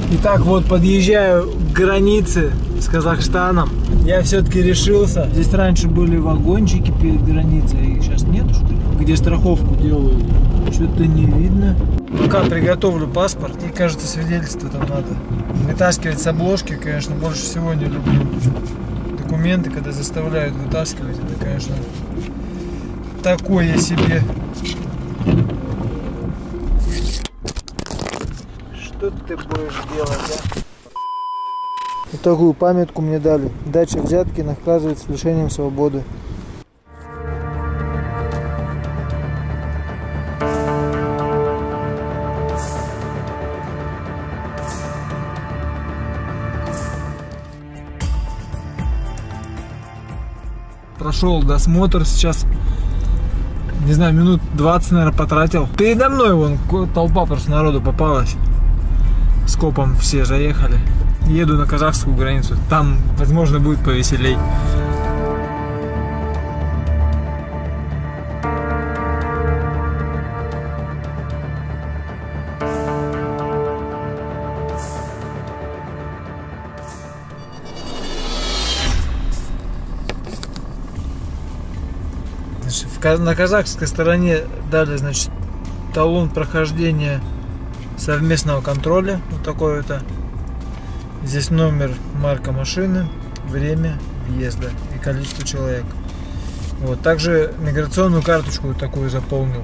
Итак, вот подъезжаю к границе с Казахстаном. Я все-таки решился. Здесь раньше были вагончики перед границей, их сейчас нету, что ли? Где страховку делают. Что-то не видно. Пока приготовлю паспорт, и, кажется, свидетельство там надо вытаскивать с обложки. Конечно, больше всего не люблю документы, когда заставляют вытаскивать. Это, конечно, такое себе. Что ты будешь делать, а? Вот такую памятку мне дали. Дача взятки наказывается лишением свободы. Прошел досмотр, сейчас, не знаю, минут 20, наверное, потратил. Передо мной вон толпа просто народу попалась. Скопом все заехали. Еду на казахскую границу. Там, возможно, будет повеселей. На казахской стороне дали, значит, талон прохождения совместного контроля. Вот такой вот. Здесь номер, марка машины, время въезда и количество человек. Вот. Также миграционную карточку вот такую заполнил.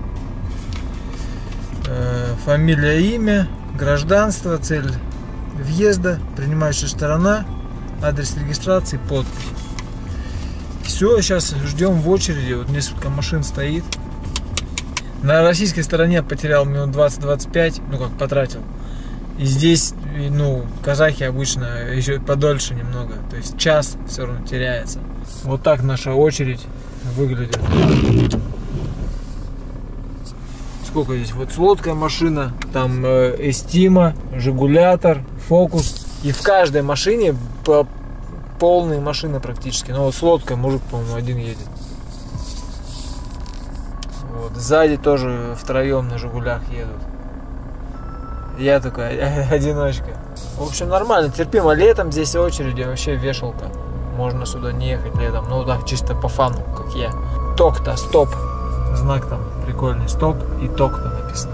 Фамилия, имя, гражданство, цель въезда, принимающая сторона, адрес регистрации, подпись. Все, сейчас ждем в очереди. Вот несколько машин стоит. На российской стороне потерял минут 20-25, ну как потратил. И здесь, ну, казахи обычно еще подольше немного. То есть час все равно теряется. Вот так наша очередь выглядит. Сколько здесь? Вот лодка машина, там Эстима, Жигулятор, Фокус. И в каждой машине полные машины практически. Но вот с лодкой мужик, по-моему, один едет. Вот. Сзади тоже втроем на Жигулях едут. Я только одиночка. В общем, нормально, терпимо. Летом здесь очереди вообще вешалка. Можно сюда не ехать летом. Ну так, чисто по фану, как я. Ток-то, стоп. Знак там прикольный. Стоп и ток-то написано.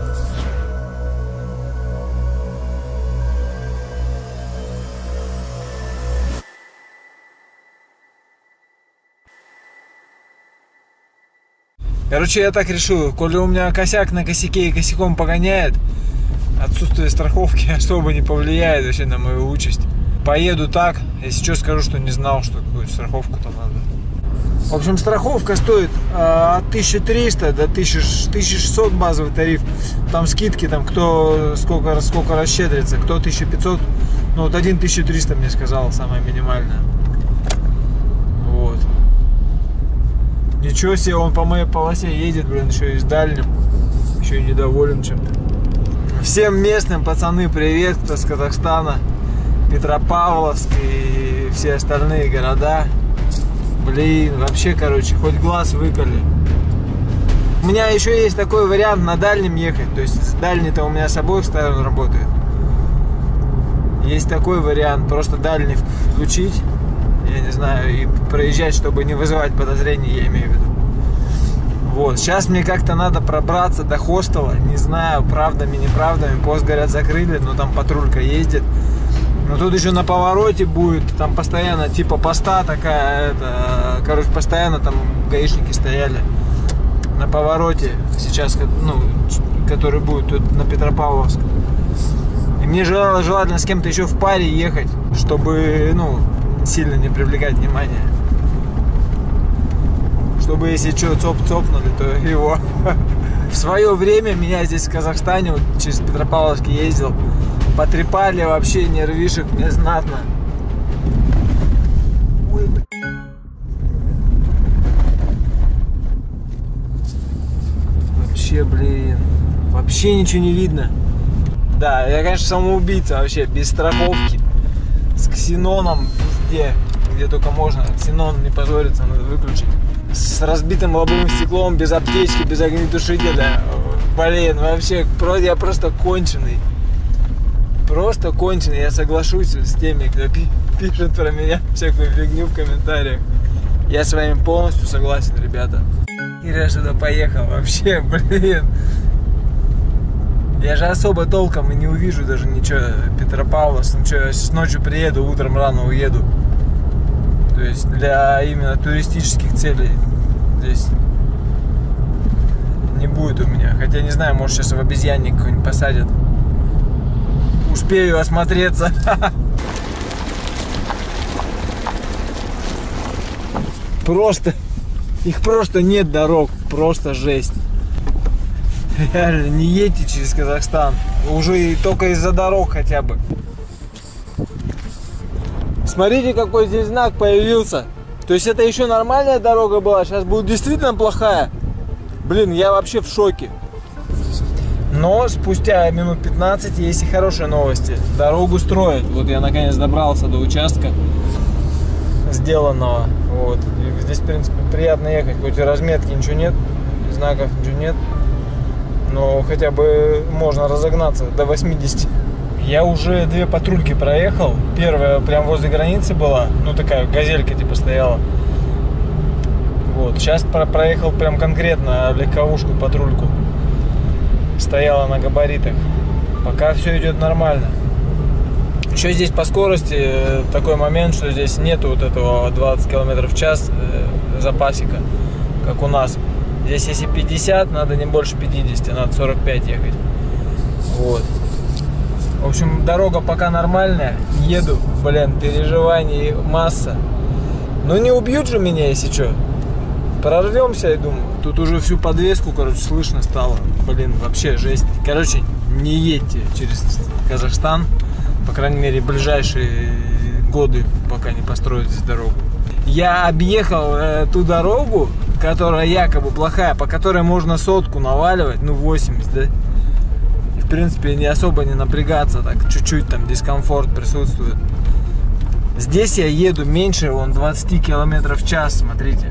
Короче, я так решил, коли у меня косяк на косяке и косяком погоняет, отсутствие страховки особо не повлияет вообще на мою участь. Поеду так, если что, скажу, что не знал, что какую-то страховку там надо. В общем, страховка стоит от 1300 до 1600 базовый тариф. Там скидки, там кто сколько расщедрится, кто 1500. Ну вот 1300 мне сказал, самая минимальная. Вот. Ничего себе, он по моей полосе едет, блин, еще и с дальним. Еще и недоволен чем-то. Всем местным, пацаны, привет, кто с Казахстана. Петропавловск и все остальные города. Блин, вообще, короче, хоть глаз выколи. У меня еще есть такой вариант на дальнем ехать. То есть дальний-то у меня с обоих сторон работает. Есть такой вариант, просто дальний включить, я не знаю, и проезжать, чтобы не вызывать подозрений, я имею в виду. Вот, сейчас мне как-то надо пробраться до хостела. Не знаю, правдами, неправдами. Пост, говорят, закрыли, но там патрулька ездит. Но тут еще на повороте будет, там постоянно типа поста такая, это, короче, постоянно там гаишники стояли на повороте сейчас, ну, который будет тут на Петропавловск. И мне желательно с кем-то еще в паре ехать, чтобы, ну, сильно не привлекать внимание. Чтобы если что цопнули, то его. В свое время меня здесь в Казахстане, вот, через Петропавловск ездил, потрепали вообще нервишек незнатно. Ой, блин. Вообще, блин. Вообще ничего не видно. Да, я, конечно, самоубийца вообще, без страховки. С ксеноном везде, где только можно. Ксенон не позорится, надо выключить. С разбитым лобовым стеклом, без аптечки, без огнетушителя. Блин, вообще, я просто конченый. Просто конченый. Я соглашусь с теми, кто пишет про меня всякую фигню в комментариях. Я с вами полностью согласен, ребята. Киря сюда поехал вообще, блин. Я же особо толком и не увижу даже ничего Петропавловска. Ну что, я с ночью приеду, утром рано уеду. То есть для именно туристических целей здесь не будет у меня. Хотя не знаю, может сейчас в обезьянник какой-нибудь посадят. Успею осмотреться. Просто, их просто нет дорог, просто жесть. Реально, не едьте через Казахстан. Уже и только из-за дорог хотя бы. Смотрите, какой здесь знак появился. То есть это еще нормальная дорога была, сейчас будет действительно плохая. Блин, я вообще в шоке. Но спустя минут 15 есть и хорошие новости. Дорогу строят. Вот я наконец добрался до участка сделанного. Вот. И здесь, в принципе, приятно ехать. Хоть и разметки ничего нет, знаков ничего нет. Но хотя бы можно разогнаться до 80. Я уже 2 патрульки проехал. Первая прям возле границы была. Ну такая газелька типа стояла. Вот. Сейчас проехал прям конкретно легковушку, патрульку. Стояла на габаритах. Пока все идет нормально. Еще здесь по скорости такой момент, что здесь нету вот этого 20 км в час запасика, как у нас. Здесь если 50, надо не больше 50, надо 45 ехать. Вот. В общем, дорога пока нормальная. Еду, блин, переживаний масса. Но не убьют же меня, если что. Прорвемся, я думаю. Тут уже всю подвеску, короче, слышно стало. Блин, вообще жесть. Короче, не едьте через Казахстан. По крайней мере, ближайшие годы, пока не построят здесь дорогу. Я объехал ту дорогу, которая якобы плохая, по которой можно сотку наваливать, ну 80, да? И, в принципе, не особо не напрягаться, так чуть-чуть там дискомфорт присутствует. Здесь я еду меньше, вон 20 км в час, смотрите.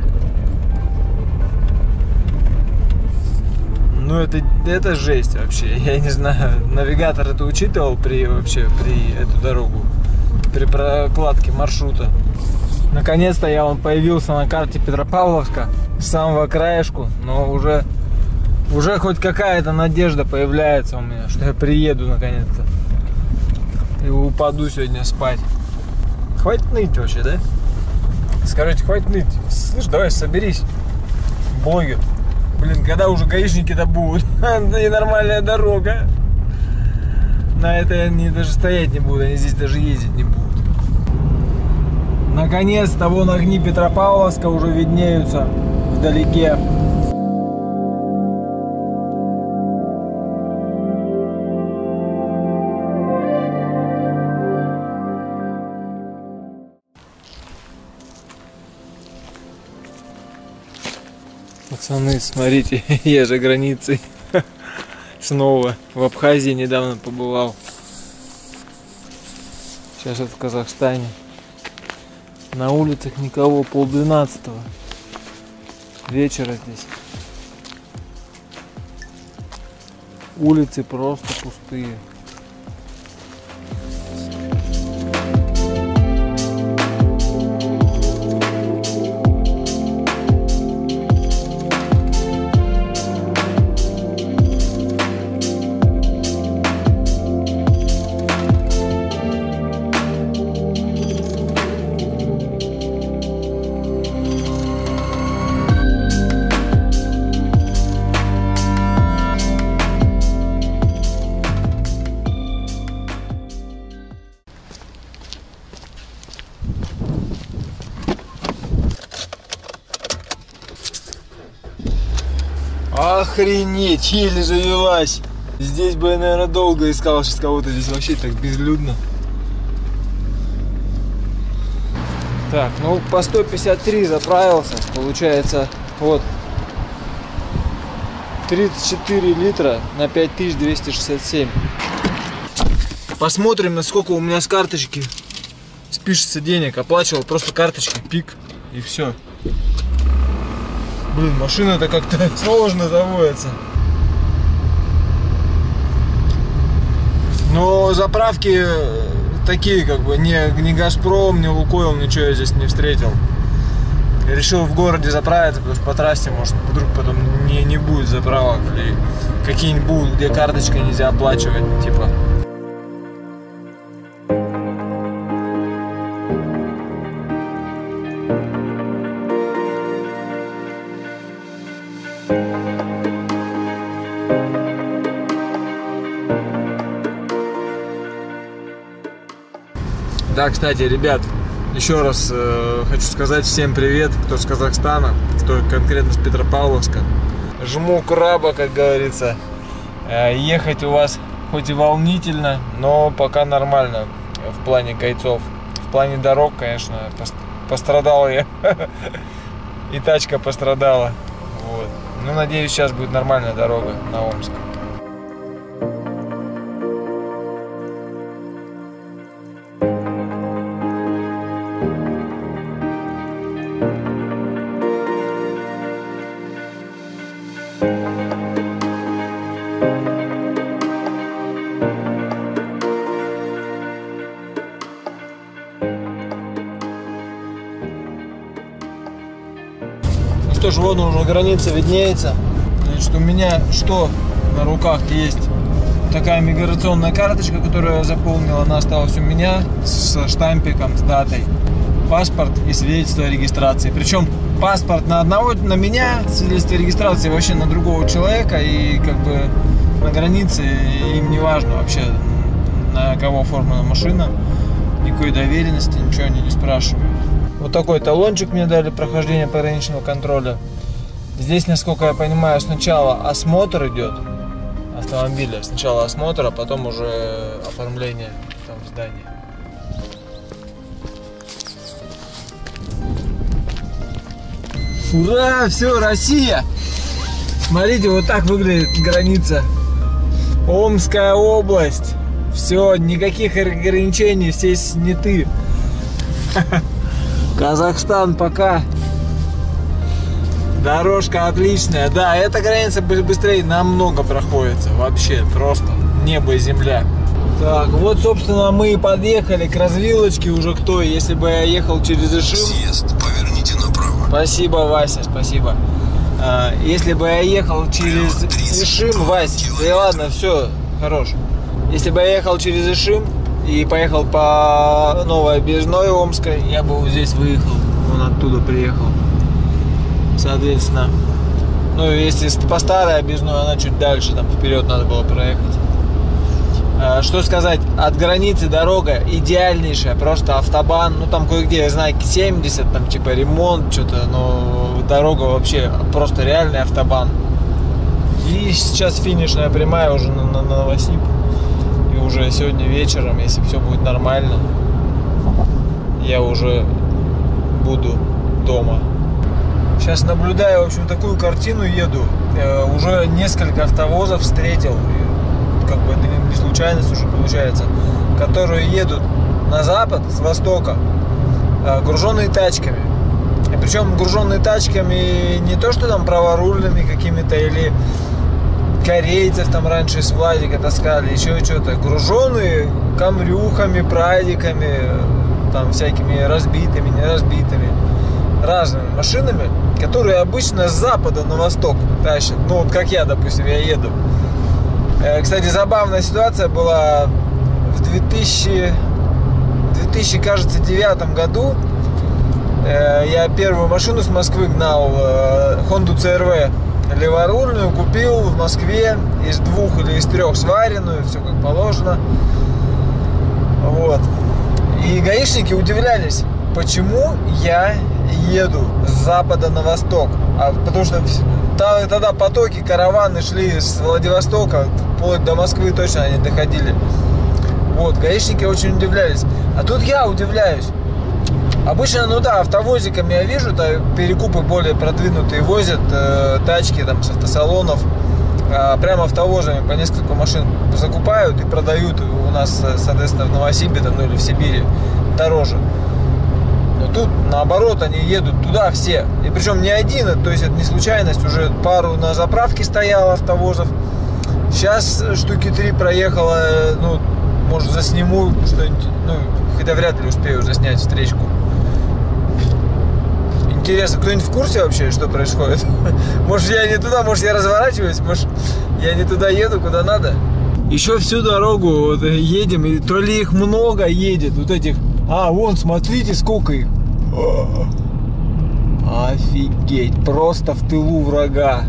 Ну это жесть вообще, я не знаю, навигатор это учитывал при эту дорогу, при прокладке маршрута. Наконец-то я вон появился на карте Петропавловска, с самого краешку, но уже хоть какая-то надежда появляется у меня, что я приеду наконец-то и упаду сегодня спать. Хватит ныть вообще, да? Скажите, хватит ныть. Слышь, давай соберись, блогер. Блин, когда уже гаишники-то будут? И нормальная дорога. На это они даже стоять не будут, они здесь даже ездить не будут. Наконец-то вон огни Петропавловска уже виднеются вдалеке. Пацаны, смотрите, я же границей снова в Абхазии недавно побывал. Сейчас это в Казахстане. На улицах никого, 11:30 вечера здесь. Улицы просто пустые. Охренеть, еле завелась. Здесь бы я, наверное, долго искал сейчас кого-то. Здесь вообще так безлюдно. Так, ну по 153 заправился. Получается, вот 34 литра на 5267. Посмотрим, насколько у меня с карточки спишется денег. Оплачивал просто карточкой, пик, и все. Блин, машина-то как-то сложно заводится. Но заправки такие, как бы, ни Газпром, ни Лукойл, ничего я здесь не встретил. Решил в городе заправиться, потому что по трассе, может, вдруг потом не будет заправок, или какие-нибудь будут, где карточкой нельзя оплачивать, типа. Да, кстати, ребят, еще раз хочу сказать всем привет, кто с Казахстана, кто конкретно с Петропавловска. Жму краба, как говорится. Ехать у вас хоть и волнительно, но пока нормально в плане гайцов. В плане дорог, конечно, пострадал я. И тачка пострадала. Вот. Ну, надеюсь, сейчас будет нормальная дорога на Омск. Что ж, вот уже граница виднеется. Значит, у меня что на руках есть? Такая миграционная карточка, которую я заполнил. Она осталась у меня с штампиком, с датой. Паспорт и свидетельство о регистрации. Причем паспорт на меня, свидетельство о регистрации вообще на другого человека. И как бы на границе им не важно вообще, на кого оформлена машина. Никакой доверенности, ничего они не спрашивают. Вот такой талончик мне дали, прохождение пограничного контроля. Здесь, насколько я понимаю, сначала осмотр идет автомобиля. Сначала осмотр, а потом уже оформление там в здании. Ура! Все, Россия! Смотрите, вот так выглядит граница. Омская область. Все, никаких ограничений, все сняты. Казахстан пока. Дорожка отличная. Да, эта граница быстрее намного проходится. Вообще, просто небо и земля. Так, вот, собственно, мы и подъехали к развилочке уже к той. Если бы я ехал через Ишим... Съезд, поверните направо. Спасибо, Вася, спасибо. Если бы я ехал через Ишим, Вася, да ладно, все, хорош. Если бы я ехал через Ишим и поехал по Новой Объездной Омской, я бы вот здесь выехал, он оттуда приехал. Соответственно, ну если по Старой Объездной, она чуть дальше, там вперед надо было проехать. Что сказать, от границы дорога идеальнейшая, просто автобан, ну там кое-где знаки 70, там типа ремонт, что-то, но дорога вообще просто реальный автобан. И сейчас финишная прямая уже на Новосиб. И уже сегодня вечером, если все будет нормально, я уже буду дома. Сейчас наблюдаю, в общем, такую картину, еду. Уже несколько автовозов встретил, как бы это не случайность уже получается, которые едут на запад с востока, груженные тачками. И причем груженные тачками не то, что там праворульными какими-то или корейцев там раньше с Владика таскали, еще что-то. Груженные камрюхами, прадиками, там всякими разбитыми, неразбитыми, разными машинами, которые обычно с запада на восток тащат. Ну вот как я, допустим, я еду. Кстати, забавная ситуация была в 2009 году. Я первую машину с Москвы гнал, Honda CR-V леворульную, купил в Москве из 2 или из 3 сваренную, все как положено. Вот. И гаишники удивлялись, почему я еду с запада на восток. Потому что тогда потоки, караваны шли с Владивостока вплоть до Москвы, точно они доходили. Вот, гаишники очень удивлялись. А тут я удивляюсь. Обычно, ну да, автовозиками я вижу, перекупы более продвинутые возят тачки там с автосалонов, прямо автовозами по несколько машин закупают и продают у нас, соответственно, в Новосибе там, ну, или в Сибири дороже. Но тут наоборот, они едут туда все. И причем не один, то есть это не случайность, уже пару на заправке стояло автовозов. Сейчас штуки 3 проехало, ну, может, засниму что-нибудь, ну, хотя вряд ли успею заснять встречку. Интересно, кто-нибудь в курсе вообще, что происходит? Может, я не туда, может, я разворачиваюсь, может, я не туда еду, куда надо? Еще всю дорогу вот едем, и то ли их много едет, вот этих... А, вон, смотрите, сколько их. Офигеть, просто в тылу врага.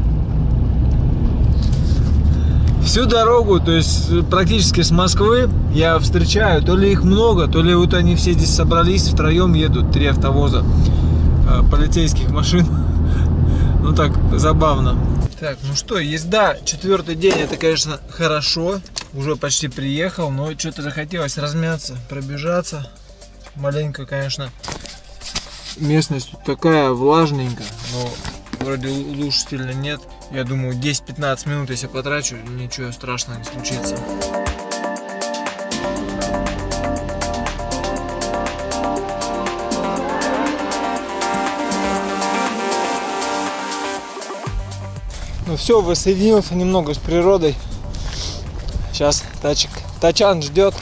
Всю дорогу, то есть практически с Москвы я встречаю, то ли их много, то ли вот они все здесь собрались, втроем едут, 3 автовоза полицейских машин. Ну так, забавно. Так, ну что, езда 4-й день, это, конечно, хорошо. Уже почти приехал, но что-то захотелось размяться, пробежаться. Маленько, конечно, местность тут такая влажненькая, но вроде луж сильно нет. Я думаю, 10-15 минут, если потрачу, ничего страшного не случится. Ну все, воссоединился немного с природой. Сейчас тачан ждет.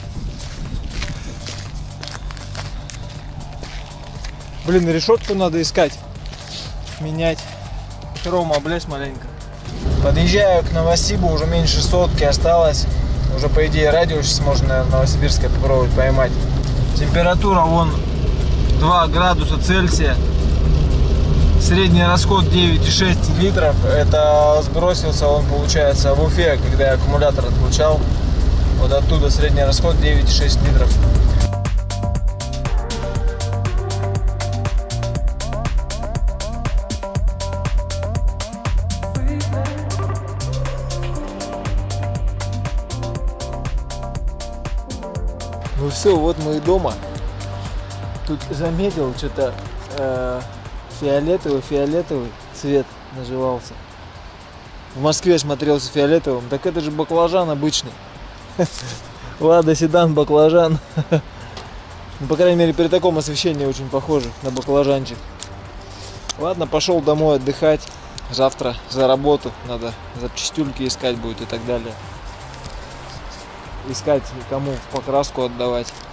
Блин, решетку надо искать, менять. Рома, облезь маленько. Подъезжаю к Новосибу, уже меньше сотки осталось. Уже, по идее, радиус сейчас можно, наверное, Новосибирское попробовать поймать. Температура вон 2 градуса Цельсия. Средний расход 9,6 литров. Это сбросился он, получается, в Уфе, когда я аккумулятор отключал. Вот оттуда средний расход 9,6 литров. Ну все, вот мы и дома. Тут заметил, что-то фиолетовый цвет наживался. В Москве смотрелся фиолетовым. Так это же баклажан обычный. Лада седан баклажан. Ну, по крайней мере, при таком освещении очень похоже на баклажанчик. Ладно, пошел домой отдыхать. Завтра за работу надо запчастюльки искать будет и так далее. Искать, кому в покраску отдавать.